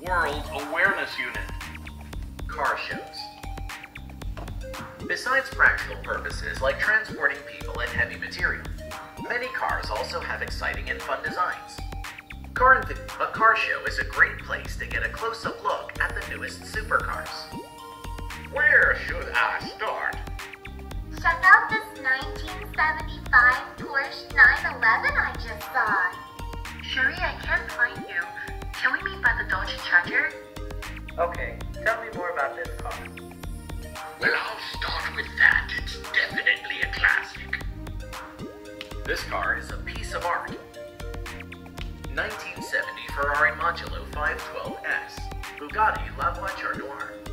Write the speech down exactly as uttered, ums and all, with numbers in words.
World Awareness Unit. Car shows. Besides practical purposes like transporting people and heavy material, many cars also have exciting and fun designs. Car a car show is a great place to get a close-up look at the newest supercars. Where should I start? Check out this nineteen seventy-five Porsche nine eleven I just saw. Sherry, I can't find you. Can we meet by the Dodge Charger? Okay, tell me more about this car. Well, I'll start with that. It's definitely a classic. This car is a piece of art. nineteen seventy Ferrari Modulo five twelve S, Bugatti La Voiture Noire.